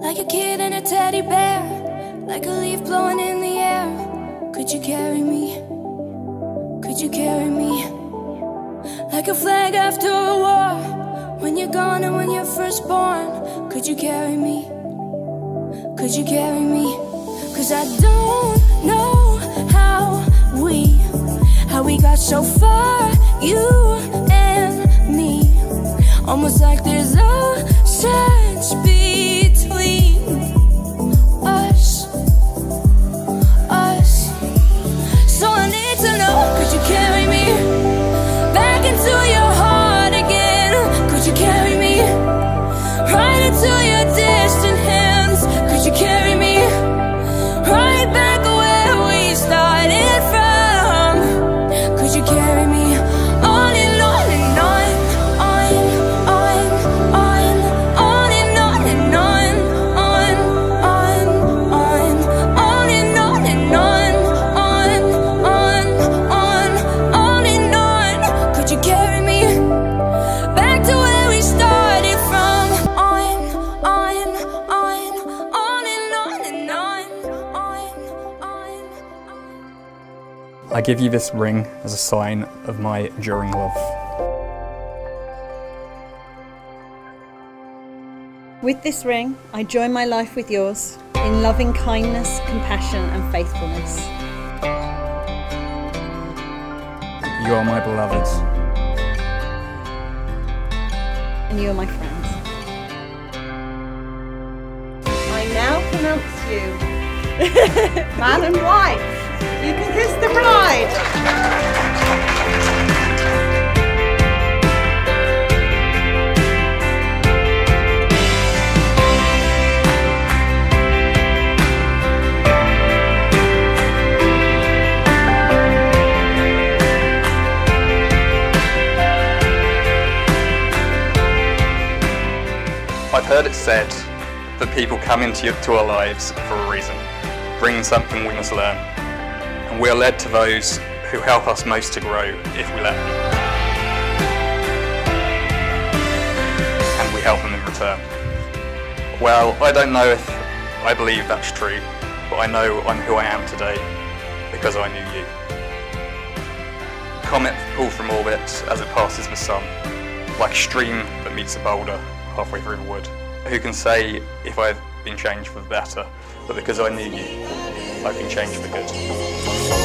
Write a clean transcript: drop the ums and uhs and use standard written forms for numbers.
like a kid and a teddy bear, like a leaf blowing in the air. Could you carry me? Could you carry me? Like a flag after a war, when you're gone and when you're first born. Could you carry me? Could you carry me? 'Cause I don't know how we got so far, you and me. Almost like there's oceans between us. So I need to know, could you carry me back into your heart again? Could you carry me right into your distant hands? Could you carry me right back where we started from? Could you carry me on and on and on, on and on and on and on and on. Could you carry me back to where we started from? On and on. I give you this ring as a sign of my enduring love. With this ring, I join my life with yours in loving kindness, compassion and faithfulness. You are my beloved. And you are my friend. I now pronounce you man and wife. You can kiss the bride. I've heard it said that people come into our lives for a reason, bring something we must learn, and we are led to those who help us most to grow if we let them. And we help them in return. Well, I don't know if I believe that's true, but I know I'm who I am today because I knew you. Comet pulled from orbit as it passes the sun, like a stream that meets a boulder halfway through the wood. Who can say if I've been changed for the better, but because I knew you, I've been changed for good.